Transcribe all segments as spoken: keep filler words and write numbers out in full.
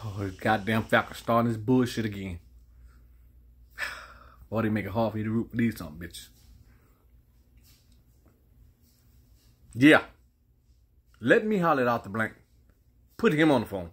Oh, his goddamn Falcons starting this bullshit again. Boy, they make it hard for you to root for these something, bitch. Yeah. Let me holler it out the blank. Put him on the phone.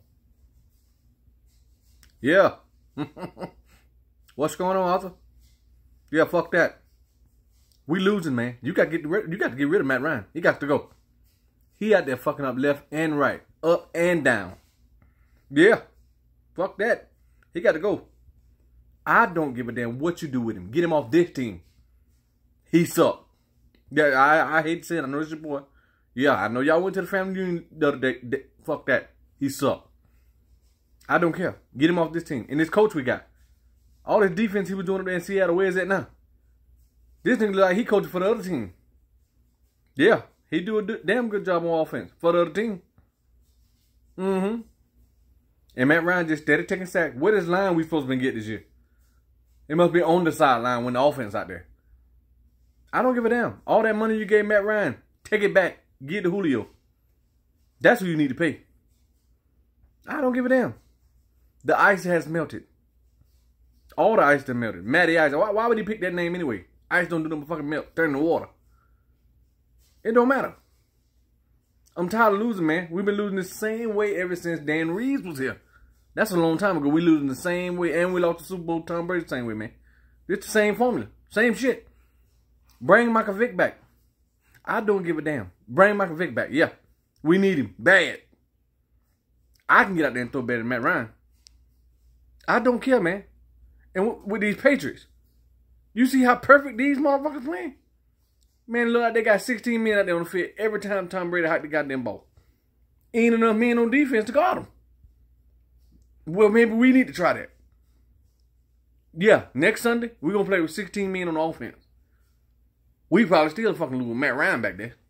Yeah. What's going on, Arthur? Yeah, fuck that. We losing, man. You got to get rid, you got to get rid of Matt Ryan. He got to go. He out there fucking up left and right, up and down. Yeah. Fuck that. He got to go. I don't give a damn what you do with him. Get him off this team. He sucked. Yeah, I, I hate to say it. I know it's your boy. Yeah, I know y'all went to the family reunion the other day. Fuck that. He sucked. I don't care. Get him off this team. And this coach we got. All this defense he was doing up there in Seattle, where is that now? This nigga look like he coaching for the other team. Yeah, he do a damn good job on offense for the other team. Mm-hmm. And Matt Ryan just steady taking sacks. What is line we supposed to been getting this year? It must be on the sideline when the offense out there. I don't give a damn. All that money you gave Matt Ryan, take it back. Get to Julio. That's who you need to pay. I don't give a damn. The ice has melted. All the ice done melted. Matty Ice. Why, why would he pick that name anyway? Ice don't do no fucking melt. Turn the water. It don't matter. I'm tired of losing, man. We've been losing the same way ever since Dan Reeves was here. That's a long time ago. We losing the same way, and we lost the Super Bowl to Tom Brady the same way, man. It's the same formula. Same shit. Bring Michael Vick back. I don't give a damn. Bring Michael Vick back. Yeah. We need him. Bad. I can get out there and throw better than Matt Ryan. I don't care, man. And with these Patriots, you see how perfect these motherfuckers playing? Man, look like they got sixteen men out there on the field every time Tom Brady hiked the goddamn ball. Ain't enough men on defense to guard them. Well, maybe we need to try that. Yeah, next Sunday, we're going to play with sixteen men on offense. We probably still fucking lose with Matt Ryan back there.